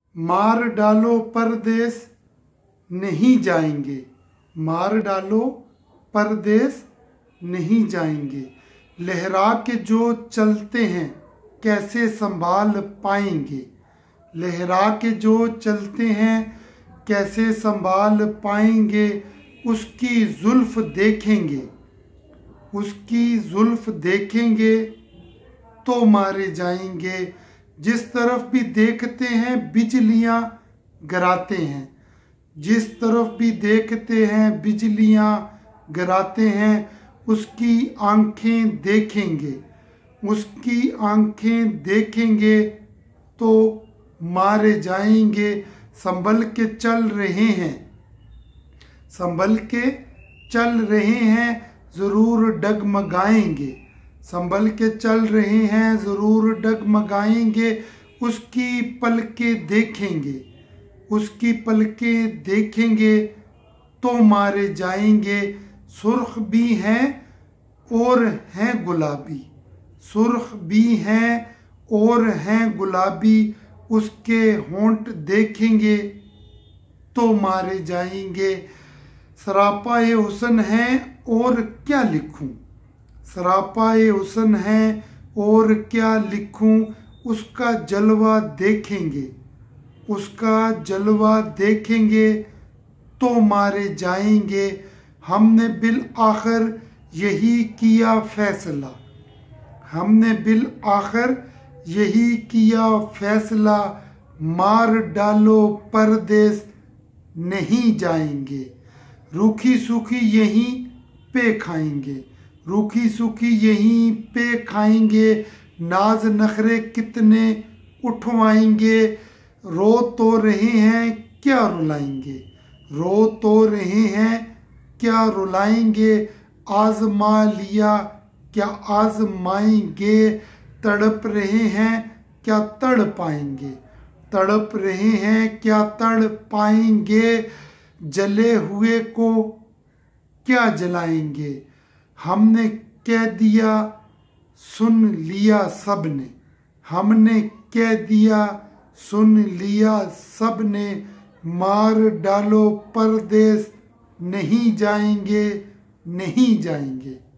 मार डालो परदेस नहीं जाएंगे, मार डालो परदेस नहीं जाएंगे। लहरा के जो चलते हैं कैसे संभाल पाएंगे, लहरा के जो चलते हैं कैसे संभाल पाएंगे। उसकी जुल्फ देखेंगे, उसकी जुल्फ देखेंगे तो मारे जाएंगे। जिस तरफ भी देखते हैं बिजलियां गिराते हैं, जिस तरफ भी देखते हैं बिजलियां गिराते हैं। उसकी आंखें देखेंगे, उसकी आंखें देखेंगे तो मारे जाएंगे। संभल के चल रहे हैं, संभल के चल रहे हैं ज़रूर डगमगाएंगे, संभल के चल रहे हैं ज़रूर डगमगाएंगे। उसकी पलकें देखेंगे, उसकी पलकें देखेंगे तो मारे जाएंगे। सुर्ख भी हैं और हैं गुलाबी, सुर्ख भी हैं और हैं गुलाबी। उसके होंठ देखेंगे तो मारे जाएंगे। सरापाए हुस्न है और क्या लिखूं, सरापाए हुस्न है और क्या लिखूं। उसका जलवा देखेंगे, उसका जलवा देखेंगे तो मारे जाएंगे। हमने बिल आखिर यही किया फैसला, हमने बिल आखिर यही किया फैसला। मार डालो परदेस नहीं जाएंगे। रूखी सूखी यहीं पे खाएंगे, रूखी सूखी यहीं पे खाएंगे। नाज नखरे कितने उठवाएंगे, रो तो रहे हैं क्या रुलाएंगे, रो तो रहे हैं क्या रुलाएंगे। आजमा लिया क्या आजमाएंगे, तड़प रहे हैं क्या तड़ पाएंगे, तड़प रहे हैं क्या तड़ पाएंगे। जले हुए को क्या जलाएंगे, हमने कह दिया सुन लिया सबने, हमने कह दिया सुन लिया सबने। मार डालो परदेस नहीं जाएंगे, नहीं जाएंगे।